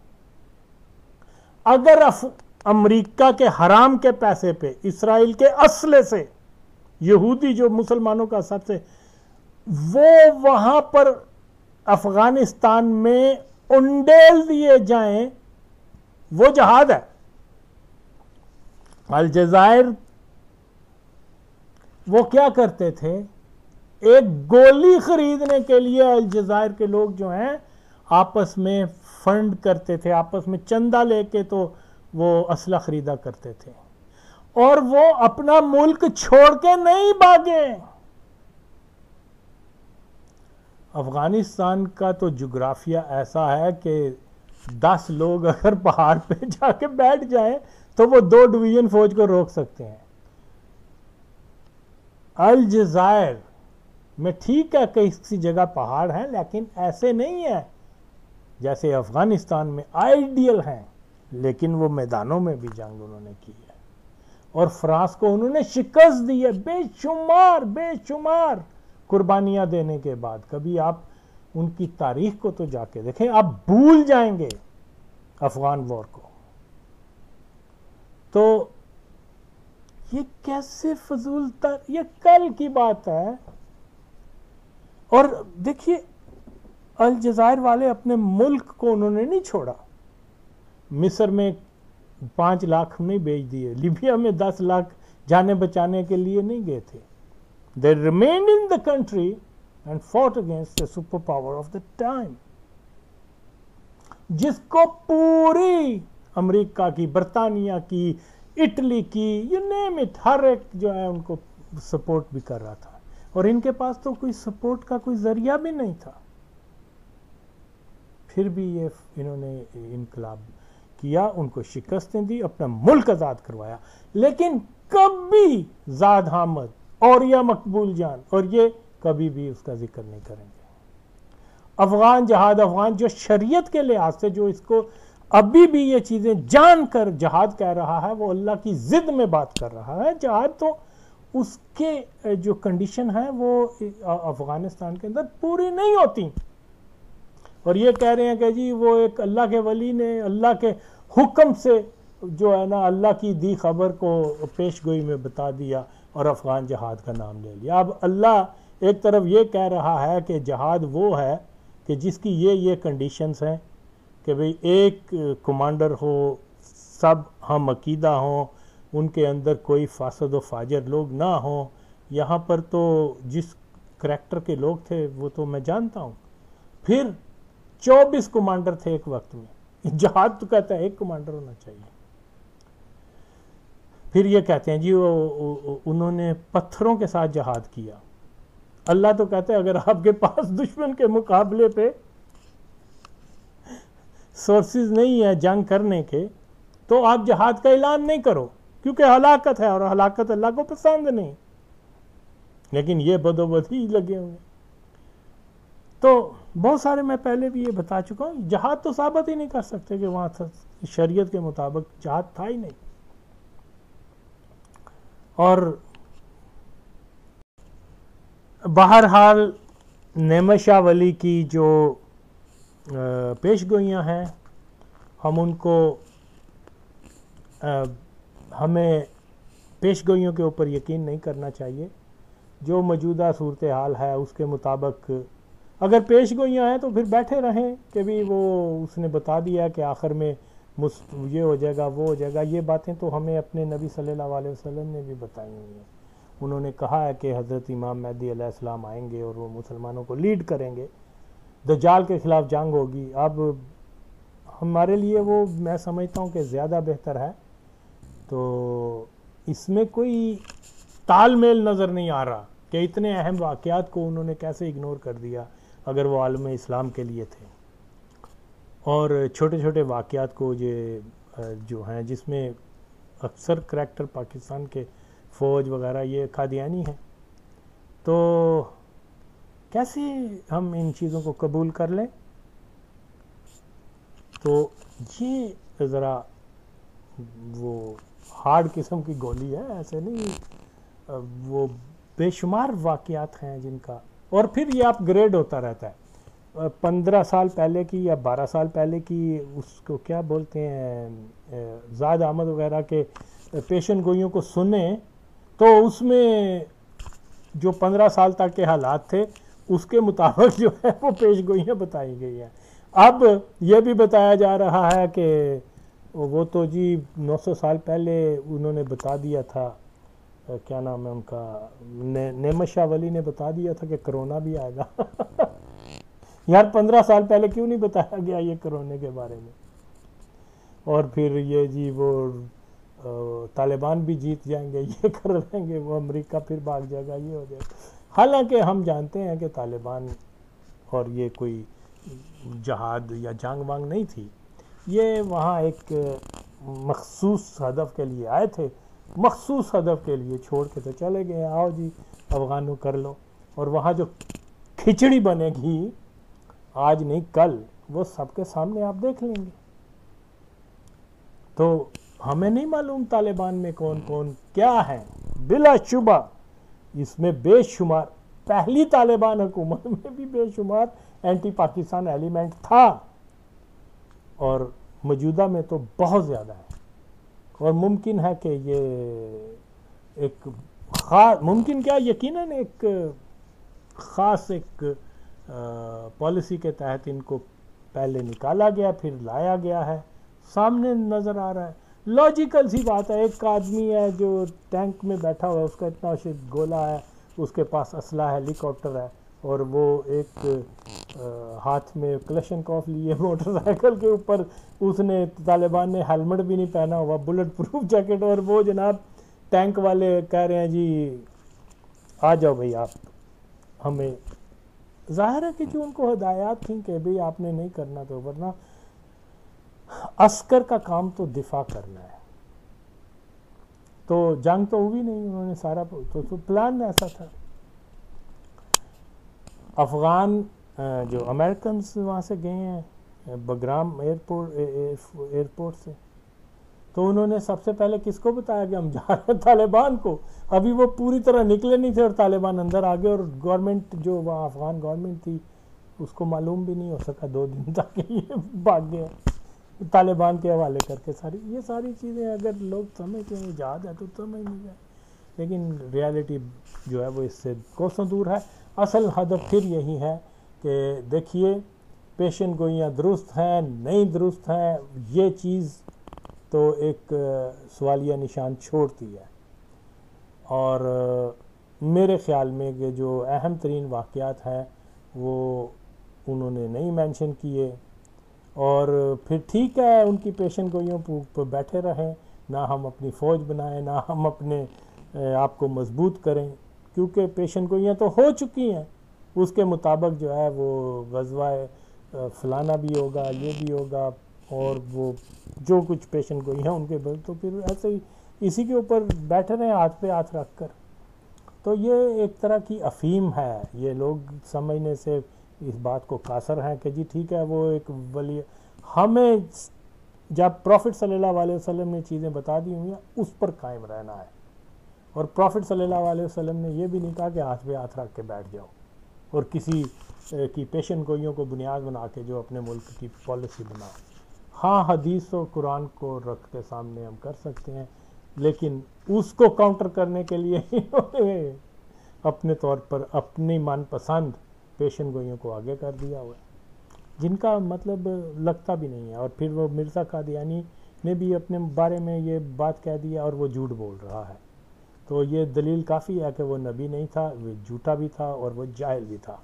اگر امریکہ کے حرام کے پیسے پہ, اسرائیل کے اسلحے سے, یہودی جو مسلمانوں کا سب سے, وہ وہاں پر افغانستان میں انڈیل دیے جائیں, وہ جہاد ہے. الجزائر وہ کیا کرتے تھے, ایک گولی خریدنے کے لیے الجزائر کے لوگ جو ہیں آپس میں فنڈ کرتے تھے, آپس میں چندہ لے کے تو وہ اسلحہ خریدا کرتے تھے, اور وہ اپنا ملک چھوڑ کے نہیں بھاگے. افغانستان کا تو جغرافیہ ایسا ہے کہ 10 لوگ اگر پہاڑ پہ جا کے بیٹھ جائیں تو وہ 2 ڈویژن فوج کو روک سکتے ہیں. الجزائر میں ٹھیک ہے کہ کسی جگہ پہاڑ ہیں, لیکن ایسے نہیں ہے جیسے افغانستان میں آئیڈیل ہیں, لیکن وہ میدانوں میں بھی جنگ انہوں نے کی ہے, اور فرانس کو انہوں نے شکست دی ہے بے شمار قربانیاں دینے کے بعد. کبھی آپ ان کی تاریخ کو تو جا کے دیکھیں, آپ بھول جائیں گے افغان وار کو. تو یہ کیسے فضول یہ کل کی بات ہے. اور دیکھیے, الجزائر والے اپنے ملک کو انہوں نے نہیں چھوڑا. مصر میں 5 لاکھ نہیں بھیج دیے, لیبیا میں 10 لاکھ جانے بچانے کے لیے نہیں گئے تھے. They remained in the country and fought against the superpower of the time, جس کو پوری امریکہ کی, برطانیہ کی, اٹلی کی, you name it, ہر ایک جو ہے ان کو سپورٹ بھی کر رہا تھا, اور ان کے پاس تو کوئی سپورٹ کا کوئی ذریعہ بھی نہیں تھا. پھر بھی یہ انہوں نے انقلاب کیا, ان کو شکستیں دی, اپنا ملک آزاد کروایا. لیکن کبھی زاد حامد اور یا مقبول جان اور یہ کبھی بھی اس کا ذکر نہیں کریں گے. افغان جہاد, افغان جو شریعت کے لحاظ سے جو اس کو ابھی بھی یہ چیزیں جان کر جہاد کہہ رہا ہے, وہ اللہ کی ضد میں بات کر رہا ہے. جہاد تو اس کے جو کنڈیشن ہے وہ افغانستان کے اندر پوری نہیں ہوتی, اور یہ کہہ رہے ہیں کہ جی وہ ایک اللہ کے ولی نے اللہ کے حکم سے جو ہے نا اللہ کی دی خبر کو پیش گوئی میں بتا دیا اور افغان جہاد کا نام لے لیا. اب اللہ ایک طرف یہ کہہ رہا ہے کہ جہاد وہ ہے کہ جس کی یہ کنڈیشنز ہیں کہ بھئی ایک کمانڈر ہو, سب ہم عقیدہ ہوں, ان کے اندر کوئی فاسد و فاجر لوگ نہ ہوں. یہاں پر تو جس کریکٹر کے لوگ تھے وہ تو میں جانتا ہوں. پھر 24 کمانڈر تھے ایک وقت میں. جہاد تو کہتا ہے ایک کمانڈر ہونا چاہیے. پھر یہ کہتے ہیں جی انہوں نے پتھروں کے ساتھ جہاد کیا. اللہ تو کہتا ہے اگر آپ کے پاس دشمن کے مقابلے پہ سورسز نہیں ہے جنگ کرنے کے, تو آپ جہاد کا اعلان نہیں کرو, کیونکہ ہلاکت ہے, اور ہلاکت اللہ کو پسند نہیں. لیکن یہ بدوبد ہی لگے ہوئے. تو بہت سارے میں پہلے بھی یہ بتا چکا ہوں, جہاد تو ثابت ہی نہیں کر سکتے کہ وہاں تھا, شریعت کے مطابق جہاد تھا ہی نہیں. اور بہرحال نعمت شاہ ولی کی جو پیش گوئیاں ہیں, ہم ان کو ہمیں پیش گوئیوں کے اوپر یقین نہیں کرنا چاہیے. جو موجودہ صورتحال ہے اس کے مطابق اگر پیش گوئیاں ہیں تو پھر بیٹھے رہیں کہ بھی وہ اس نے بتا دیا کہ آخر میں یہ ہو جائے گا وہ ہو جائے گا. یہ باتیں تو ہمیں اپنے نبی صلی اللہ علیہ وسلم نے بھی بتائی ہوئی ہیں. انہوں نے کہا ہے کہ حضرت امام مہدی علیہ السلام آئیں گے اور وہ مسلمانوں کو لیڈ کریں گے, دجال کے خلاف جنگ ہوگی. اب ہمارے لیے وہ میں سمجھتا ہوں کہ زیادہ بہتر ہے. تو اس میں کوئی تال میل نظر نہیں آ رہا کہ اتنے اہم واقعات کو انہوں نے کیسے اگنور کر دیا اگر وہ عالم اسلام کے لیے تھے, اور چھوٹے چھوٹے واقعات کو جو ہیں جس میں اکثر کریکٹر پاکستان کے فوج وغیرہ یہ قادیانی ہیں. تو کیسے ہم ان چیزوں کو قبول کر لیں؟ تو یہ ذرا وہ ہارڈ قسم کی گولی ہے، ایسے نہیں. وہ بے شمار واقعات ہیں جن کا، اور پھر یہ اپ گریڈ ہوتا رہتا ہے. 15 سال پہلے کی یا 12 سال پہلے کی اس کو کیا بولتے ہیں زاد احمد وغیرہ کے پیشن گوئیوں کو سنیں تو اس میں جو 15 سال تک کے حالات تھے اس کے مطابق جو ہے وہ پیش گوئیاں بتائی گئی ہیں. اب یہ بھی بتایا جا رہا ہے کہ وہ تو جی 900 سال پہلے انہوں نے بتا دیا تھا، کیا نام ہے ان کا، نعمت شاہ ولی نے بتا دیا تھا کہ کرونا بھی آئے گا. یار 15 سال پہلے کیوں نہیں بتایا گیا یہ کرونے کے بارے میں؟ اور پھر یہ جی وہ طالبان بھی جیت جائیں گے، یہ کر لیں گے، وہ امریکہ پھر بھاگ جائے گا، یہ ہو جائے گا. حالانکہ ہم جانتے ہیں کہ طالبان اور یہ کوئی جہاد یا جنگ وانگ نہیں تھی، یہ وہاں ایک مخصوص ہدف کے لیے آئے تھے، مخصوص ہدف کے لیے چھوڑ کے تو چلے گئے. آؤ جی افغانوں کر لو. اور وہاں جو کھچڑی بنے گی آج نہیں کل، وہ سب کے سامنے آپ دیکھ لیں گے. تو ہمیں نہیں معلوم طالبان میں کون کون کیا ہیں. بلا شبہ اس میں بے شمار، پہلی طالبان حکومت میں بھی بے شمار اینٹی پاکستان ایلیمنٹ تھا، اور موجودہ میں تو بہت زیادہ ہے. اور ممکن ہے کہ یہ ایک خاص، ممکن کیا یقیناً ایک خاص ایک پالیسی کے تحت ان کو پہلے نکالا گیا پھر لایا گیا ہے. سامنے نظر آ رہا ہے، لاجیکل سی بات ہے. ایک آدمی ہے جو ٹینک میں بیٹھا ہوا ہے، اس کا اتنا گولا ہے، اس کے پاس اسلحہ ہے، ہیلی کاپٹر ہے، اور وہ ایک ہاتھ میں کلشن کاف لیے موٹر سائیکل کے اوپر، اس نے طالبان نے ہیلمٹ بھی نہیں پہنا ہوا، بلٹ پروف جیکٹ، اور وہ جناب ٹینک والے کہہ رہے ہیں جی آ جاؤ بھائی آپ ہمیں. ظاہر ہے کہ جو ان کو ہدایات تھیں کہ بھئی آپ نے نہیں کرنا، تو ورنہ عسکر کا کام تو دفاع کرنا ہے. تو جنگ تو ہوئی نہیں، انہوں نے سارا تو پلان ایسا تھا. افغان جو امریکنز وہاں سے گئے ہیں بگرام ایئرپورٹ سے، تو انہوں نے سب سے پہلے کس کو بتایا کہ ہم جا رہے ہیں؟ طالبان کو. ابھی وہ پوری طرح نکلے نہیں تھے اور طالبان اندر آ گئے، اور گورنمنٹ جو وہاں افغان گورنمنٹ تھی اس کو معلوم بھی نہیں ہو سکا 2 دن تک یہ بھاگ گئے طالبان کے حوالے کر کے. یہ ساری چیزیں اگر لوگ سمجھتے ہیں ایجاد ہے تو سمجھ نہیں جائے، لیکن ریالٹی جو ہے وہ اس سے کوسوں دور ہے. اصل ہدف پھر یہی ہے کہ دیکھیے پیشن گوئیاں درست ہیں نہیں درست ہیں، یہ چیز تو ایک سوالیہ نشان چھوڑتی ہے. اور میرے خیال میں کہ جو اہم ترین واقعات ہیں وہ انہوں نے نہیں مینشن کیے. اور پھر ٹھیک ہے ان کی پیشن گوئیوں پر بیٹھے رہیں، نہ ہم اپنی فوج بنائیں، نہ ہم اپنے آپ کو مضبوط کریں، کیونکہ پیشن گوئیاں تو ہو چکی ہیں. اس کے مطابق جو ہے وہ غزوہ فلانا بھی ہوگا، یہ بھی ہوگا، اور وہ جو کچھ پیشن گوئی ہیں ان کے بعد تو پھر ایسے ہی اسی کے اوپر بیٹھے رہے ہاتھ پہ ہاتھ رکھ کر. تو یہ ایک طرح کی افہیم ہے. یہ لوگ سمجھنے سے اس بات کو قاصر ہیں کہ جی ٹھیک ہے وہ ایک ولی. ہمیں جب پروفٹ صلی اللہ علیہ وسلم نے چیزیں بتا دی ہوئی ہیں اس پر قائم رہنا ہے. اور پروفٹ صلی اللہ علیہ وسلم نے یہ بھی نہیں کہا کہ ہاتھ پہ ہاتھ رکھ کے بیٹھ جاؤ اور کسی کی پیشن گوئیوں کو بنیاد بنا کے جو اپنے ملک کی پالیسی بناؤ. ہاں حدیث و قرآن کو رکھ کے سامنے ہم کر سکتے ہیں، لیکن اس کو کاؤنٹر کرنے کے لیے انہوں نے اپنے طور پر اپنی من پسند پیشن گوئیوں کو آگے کر دیا ہوا ہے، جن کا مطلب لگتا بھی نہیں ہے. اور پھر وہ مرزا قادیانی نے بھی اپنے بارے میں یہ بات کہہ دیا اور وہ جھوٹ بول رہا ہے. تو یہ دلیل کافی ہے کہ وہ نبی نہیں تھا، وہ جھوٹا بھی تھا اور وہ جاہل بھی تھا.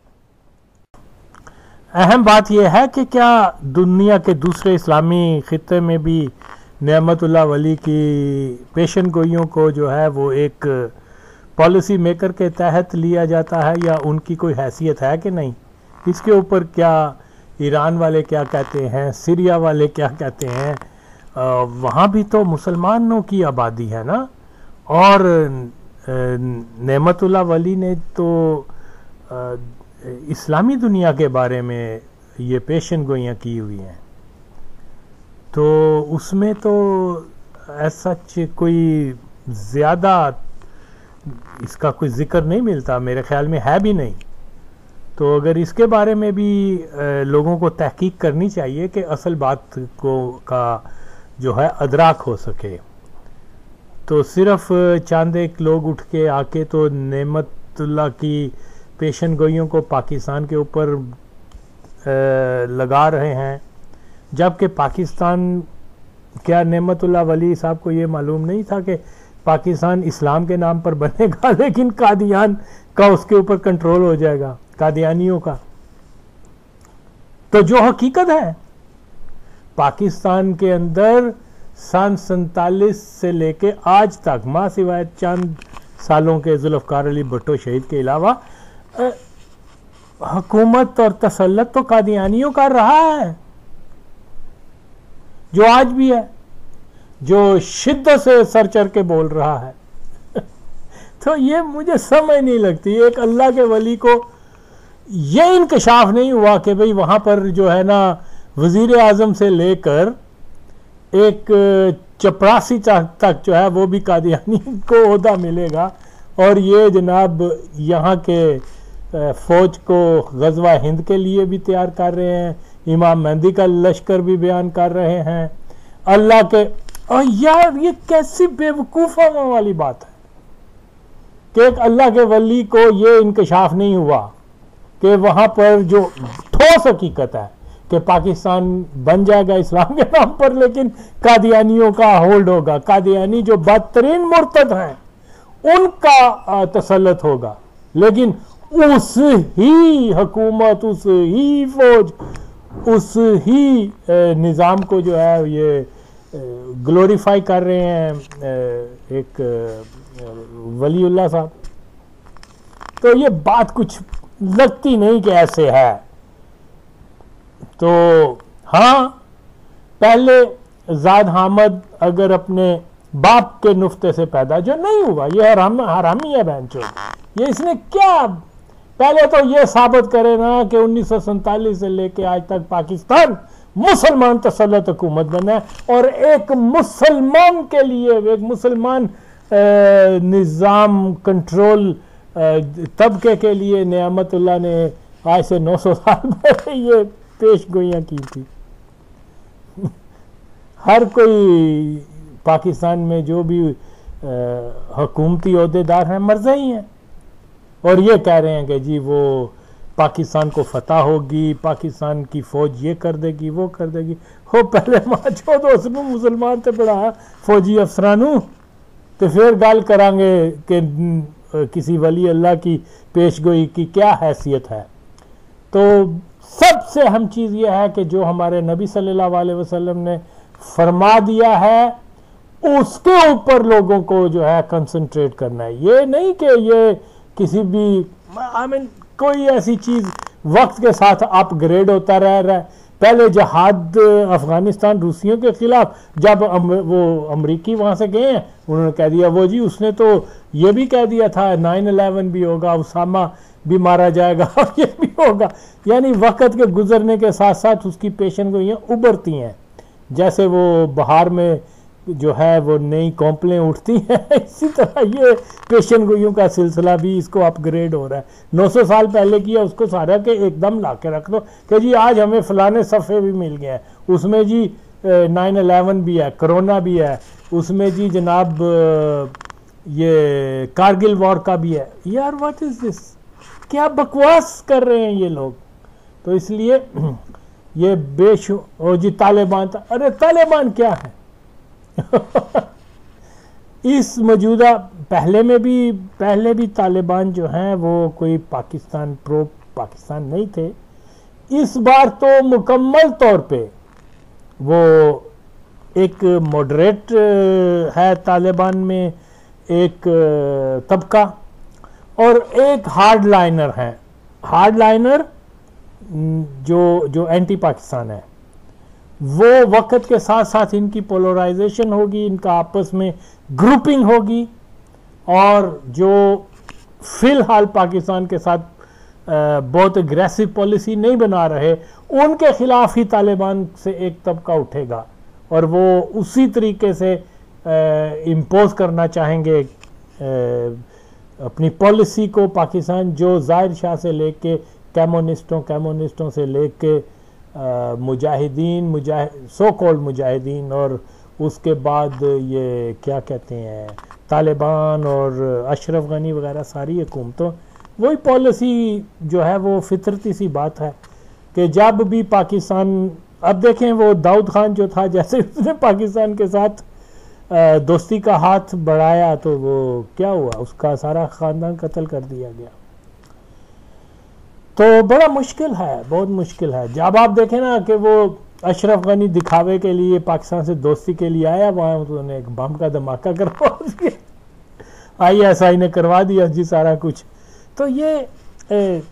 اہم بات یہ ہے کہ کیا دنیا کے دوسرے اسلامی خطے میں بھی نعمت اللہ ولی کی پیشن گوئیوں کو جو ہے وہ ایک پالیسی میکر کے تحت لیا جاتا ہے، یا ان کی کوئی حیثیت ہے کہ نہیں؟ اس کے اوپر کیا ایران والے کیا کہتے ہیں، سیریا والے کیا کہتے ہیں، وہاں بھی تو مسلمانوں کی آبادی ہے نا، اور نعمت اللہ ولی نے تو اسلامی دنیا کے بارے میں یہ پیشن گوئیاں کی ہوئی ہیں، تو اس میں تو ایسا کوئی زیادہ اس کا کوئی ذکر نہیں ملتا، میرے خیال میں ہے بھی نہیں. تو اگر اس کے بارے میں بھی لوگوں کو تحقیق کرنی چاہیے کہ اصل بات کا جو ہے ادراک ہو سکے. تو صرف چاند ایک لوگ اٹھ کے آ کے تو نعمت اللہ کی پیشن گوئیوں کو پاکستان کے اوپر لگا رہے ہیں، جبکہ پاکستان، کیا نعمت اللہ ولی صاحب کو یہ معلوم نہیں تھا کہ پاکستان اسلام کے نام پر بنے گا لیکن قادیان کا اس کے اوپر کنٹرول ہو جائے گا، قادیانیوں کا؟ تو جو حقیقت ہے پاکستان کے اندر سن 47 سے لے کے آج تک، ماں سوائے چند سالوں کے ذوالفقار علی بھٹو شہید کے علاوہ، حکومت اور تسلط تو قادیانیوں کا رہا ہے، جو آج بھی ہے، جو شدت سے سر چڑھ کے بول رہا ہے. تو یہ مجھے سمجھ نہیں لگتی، ایک اللہ کے ولی کو یہ انکشاف نہیں ہوا کہ بھئی وہاں پر جو ہے نا وزیر اعظم سے لے کر ایک چپراسی تک جو ہے وہ بھی قادیانی کو عہدہ ملے گا، اور یہ جناب یہاں کے فوج کو غزوہ ہند کے لیے بھی تیار کر رہے ہیں، امام مہدی کا لشکر بھی بیان کر رہے ہیں اللہ کے. اور یار یہ کیسی بے وقوفوں والی بات ہے کہ ایک اللہ کے ولی کو یہ انکشاف نہیں ہوا کہ وہاں پر جو ٹھوس حقیقت ہے کہ پاکستان بن جائے گا اسلام کے نام پر، لیکن قادیانیوں کا ہولڈ ہوگا، قادیانی جو بدترین مرتد ہیں ان کا تسلط ہوگا، لیکن اس ہی حکومت، اس ہی فوج، اس ہی نظام کو جو ہے یہ گلوریفائی کر رہے ہیں ایک ولی اللہ صاحب. تو یہ بات کچھ لگتی نہیں کہ ایسے ہے. تو ہاں، پہلے زاد حامد اگر اپنے باپ کے نفتے سے پیدا، جو نہیں ہوا، یہ حرامی ہے بہنچود، یہ اس نے کیا پہلے تو یہ ثابت کرے نا کہ 1947 سے لے کے آج تک پاکستان مسلمان تسلط حکومت بنا ہے، اور ایک مسلمان کے لیے، ایک مسلمان نظام کنٹرول طبقے کے لیے نعمت اللہ نے آج سے 900 سال پہلے یہ پیش گوئیاں کی تھی. ہر کوئی پاکستان میں جو بھی حکومتی عہدیدار ہیں مرزئی ہیں، اور یہ کہہ رہے ہیں کہ جی وہ پاکستان کو فتح ہوگی، پاکستان کی فوج یہ کر دے گی، وہ کر دے گی. ہو پہلے ماں چھو دو اس مسلمان تے بڑا فوجی افسرانوں تو پھر گل کریں گے کہ کسی ولی اللہ کی پیش گوئی کی کیا حیثیت ہے. تو سب سے اہم چیز یہ ہے کہ جو ہمارے نبی صلی اللہ علیہ وسلم نے فرما دیا ہے اس کے اوپر لوگوں کو جو ہے کنسنٹریٹ کرنا ہے. یہ نہیں کہ یہ کسی بھی کوئی ایسی چیز وقت کے ساتھ اپ گریڈ ہوتا رہ رہا ہے. پہلے جہاد افغانستان روسیوں کے خلاف جب وہ امریکی وہاں سے گئے ہیں، انہوں نے کہہ دیا وہ جی اس نے تو یہ بھی کہہ دیا تھا 9/11 بھی ہوگا، اسامہ بھی مارا جائے گا، یہ بھی ہوگا. یعنی وقت کے گزرنے کے ساتھ ساتھ اس کی پیشن گوئیاں ابھرتی ہیں، جیسے وہ بہار میں جو ہے وہ نئی کومپلیں اٹھتی ہیں، اسی طرح یہ پیشن گوئیوں کا سلسلہ بھی اس کو اپ گریڈ ہو رہا ہے. 900 سال پہلے کیا اس کو سارا کہ ایک دم لا کے رکھ دو کہ جی آج ہمیں فلانے صفحے بھی مل گئے ہیں، اس میں جی 9/11 بھی ہے، کرونا بھی ہے، اس میں جی جناب یہ کارگل وار کا بھی ہے. یار واٹ از دس؟ کیا بکواس کر رہے ہیں یہ لوگ. تو اس لیے یہ جی طالبان، ارے طالبان کیا ہے؟ اس موجودہ پہلے بھی طالبان جو ہیں وہ کوئی پاکستان پرو پاکستان نہیں تھے. اس بار تو مکمل طور پہ وہ ایک ماڈریٹ ہے جو میں ایک طبقہ، اور ایک ہارڈ لائنر ہے. ہارڈ لائنر جو اینٹی پاکستان ہے، وہ وقت کے ساتھ ساتھ ان کی پولرائزیشن ہوگی، ان کا آپس میں گروپنگ ہوگی، اور جو فی الحال پاکستان کے ساتھ بہت اگریسو پالیسی نہیں بنا رہے، ان کے خلاف ہی طالبان سے ایک طبقہ اٹھے گا، اور وہ اسی طریقے سے امپوز کرنا چاہیں گے اپنی پالیسی کو پاکستان، جو ظاہر شاہ سے لے کے کیمونسٹوں سے لے کے مجاہدین سو کالڈ مجاہدین، اور اس کے بعد یہ کیا کہتے ہیں طالبان اور اشرف غنی وغیرہ ساری حکومتوں، وہی پالیسی جو ہے وہ فطرتی سی بات ہے کہ جب بھی پاکستان، اب دیکھیں وہ داؤد خان جو تھا، جیسے اس نے پاکستان کے ساتھ دوستی کا ہاتھ بڑھایا تو وہ کیا ہوا، اس کا سارا خاندان قتل کر دیا گیا۔ تو بڑا مشکل ہے، بہت مشکل ہے۔ جب آپ دیکھیں نا کہ وہ اشرف غنی دکھاوے کے لیے پاکستان سے دوستی کے لیے آیا، وہاں انہوں نے ایک بم کا دھماکہ کروا دیا، ISI نے کروا دیا جی سارا کچھ۔ تو یہ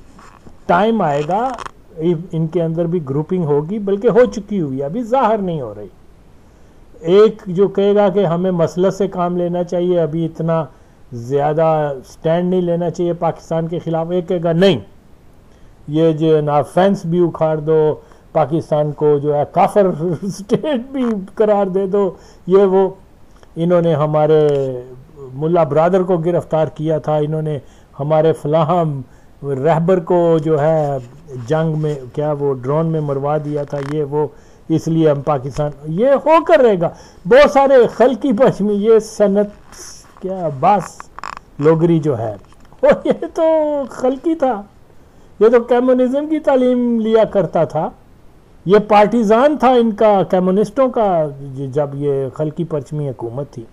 ٹائم آئے گا، ان کے اندر بھی گروپنگ ہوگی، بلکہ ہو چکی ہوئی ہے، ابھی ظاہر نہیں ہو رہی۔ ایک جو کہے گا کہ ہمیں مسلط سے کام لینا چاہیے، ابھی اتنا زیادہ سٹینڈ نہیں لینا چاہیے پاکستان کے خلاف، ایک کہے گا نہیں، یہ جو نا فینس بھی اکھاڑ دو، پاکستان کو جو ہے کافر سٹیٹ بھی قرار دے دو، یہ وہ انہوں نے ہمارے ملا برادر کو گرفتار کیا تھا، انہوں نے ہمارے فلاں رہبر کو جو ہے جنگ میں کیا وہ ڈرون میں مروا دیا تھا، یہ وہ، اس لیے ہم پاکستان، یہ ہو کر رہے گا۔ بہت سارے خلقی پشمی، یہ سنت کیا باس لوگری جو ہے یہ تو خلقی تھا، یہ تو کمیونزم کی تعلیم لیا کرتا تھا، یہ پارٹیزان تھا ان کا، کمیونسٹوں کا، جب یہ خلقی پرچمی حکومت تھی۔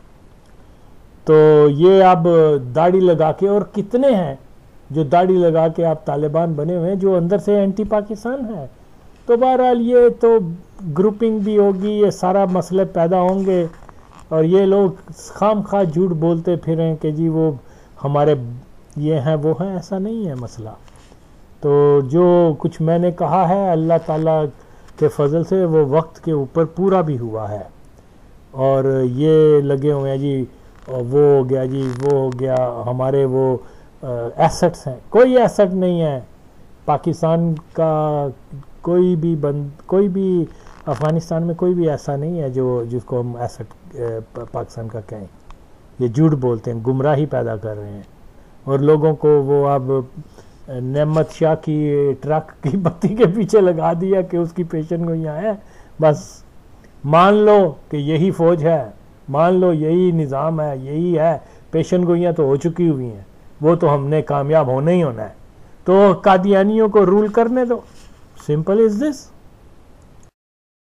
تو یہ اب داڑھی لگا کے، اور کتنے ہیں جو داڑھی لگا کے آپ طالبان بنے ہوئے ہیں جو اندر سے اینٹی پاکستان ہے۔ تو بہرحال یہ تو گروپنگ بھی ہوگی، یہ سارا مسئلے پیدا ہوں گے، اور یہ لوگ خام خواہ جھوٹ بولتے پھریں کہ جی وہ ہمارے یہ ہیں وہ ہیں، ایسا نہیں ہے مسئلہ۔ تو جو کچھ میں نے کہا ہے اللہ تعالیٰ کے فضل سے وہ وقت کے اوپر پورا بھی ہوا ہے، اور یہ لگے ہوئے ہیں جی وہ ہو گیا جی وہ ہو گیا، ہمارے وہ ایسٹس ہیں، کوئی ایسٹ نہیں ہے پاکستان کا، کوئی بھی افغانستان میں کوئی بھی ایسا نہیں ہے جس کو ہم ایسٹ پاکستان کا کہیں۔ یہ جھوٹ بولتے ہیں، گمراہی پیدا کر رہے ہیں، اور لوگوں کو وہ اب نعمت شاہ کی ٹرک کی بتی کے پیچھے لگا دیا کہ اس کی پیشن گوئیاں ہیں، بس مان لو کہ یہی فوج ہے، مان لو یہی نظام ہے، یہی ہے، پیشن گوئیاں تو ہو چکی ہوئی ہیں، وہ تو ہم نے کامیاب ہونا ہی ہونا ہے، تو قادیانیوں کو رول کرنے دو، سمپل از دس۔